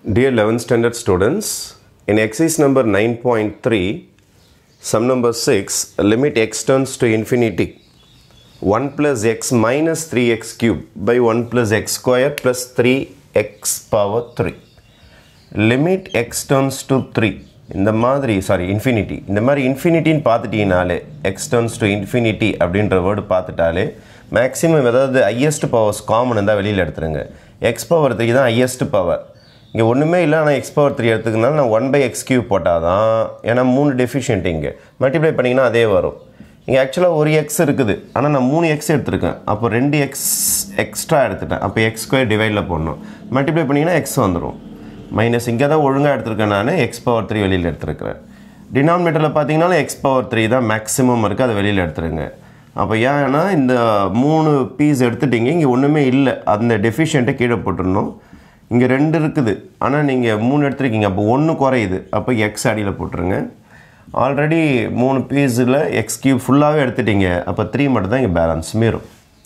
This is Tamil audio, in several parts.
Dear 11th standard students, in exercise number 9.3, sum number 6, limit x turns to infinity 1 plus x minus 3x cube by 1 plus x square plus 3x power 3. Limit x turns to 3. infinity. இந்த மாதிரி இன்ஃபினிட்டின்னு பார்த்துட்டீங்கனாலே x turns to infinity அப்படின்ற வேர்டு பார்த்துட்டாலே மேக்ஸிமம் ஏதாவது highest powers காமன் இருந்தால் வெளியில் எடுத்துருங்க. x power 3 தான் highest power. இங்கே ஒன்றுமே இல்லை, ஆனால் x power 3 எடுத்துக்கனால நான் 1/x cube போட்டால் தான், ஏன்னா 3 டெஃபிஷியன்ட் இங்கே மல்டிப்ளை பண்ணிங்கன்னா அதே வரும். இங்கே ஆக்சுவலாக ஒரு x இருக்குது, ஆனால் நான் 3x எடுத்துருக்கேன், அப்போ 2x எக்ஸ்ட்ரா எடுத்துட்டேன், அப்போ x ஸ்கொயர் டிவைடில் போடணும், மல்டிப்ளை பண்ணிங்கன்னா x வந்துடும். மைனஸ் இங்கே தான் ஒழுங்காக எடுத்துருக்கேன், நான் x power 3 வெளியில் எடுத்துருக்கிறேன். டினாமினேட்டரில் பார்த்தீங்கன்னா x power 3 தான் மேக்ஸிமம் இருக்குது, அதை வெளியில் எடுத்துருங்க. அப்போ ஏன்னா இந்த 3 பீஸ் எடுத்துட்டிங்க, இங்கே ஒன்றுமே இல்லை, அந்த டெஃபிஷியண்ட்டை கீழே போட்டுடணும். இங்கே 2 இருக்குது, ஆனால் நீங்கள் 3 எடுத்துருக்கீங்க, அப்போ 1 குறையுது, அப்போ x அடியில் போட்டுருங்க. ஆல்ரெடி 3 பீஸில் x கியூப் ஃபுல்லாகவே எடுத்துட்டிங்க, அப்போ 3 மட்டும் தான் இங்கே பேலன்ஸ் மீறும்.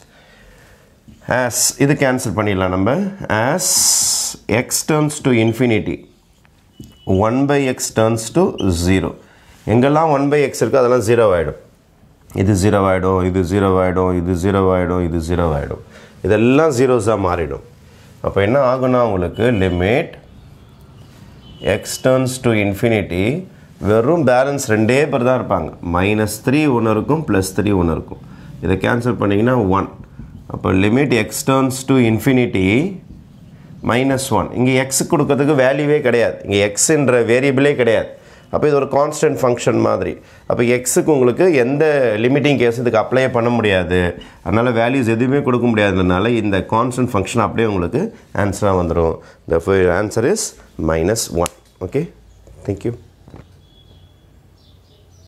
இது கேன்சல் பண்ணிடலாம் நம்ம. as x turns to infinity 1/x turns to 0. எங்கெல்லாம் 1/x இருக்குது அதெல்லாம் 0 ஆகிடும். இது 0 ஆகிடும், இது 0 ஆகிடும், இது 0 ஆகிடும், இது 0 ஆகிடும், இதெல்லாம் ஜீரோஸாக மாறிடும். அப்போ என்ன ஆகுனா உங்களுக்கு limit x turns to infinity வெறும் பேலன்ஸ் 2 பேர் தான் இருப்பாங்க. -3 ஒன்று இருக்கும், +3 ஒன்று இருக்கும். இதை கேன்சல் பண்ணிங்கன்னா 1. அப்போ limit x turns to infinity -1. இங்கே x கொடுக்கறதுக்கு வேல்யூவே கிடையாது, இங்கே எக்ஸுன்ற வேரியபிளே கிடையாது. அப்போ இது ஒரு கான்ஸ்டன்ட் ஃபங்க்ஷன் மாதிரி. அப்போ எக்ஸுக்கு உங்களுக்கு எந்த லிமிட்டிங் கேஸ் இதுக்கு அப்ளை பண்ண முடியாது, அதனால் வேல்யூஸ் எதுவுமே கொடுக்க முடியாததுனால இந்த கான்ஸ்டன்ட் ஃபங்க்ஷன் அப்படியே உங்களுக்கு ஆன்சராக வந்துடும். The answer is -1. Okay, thank you.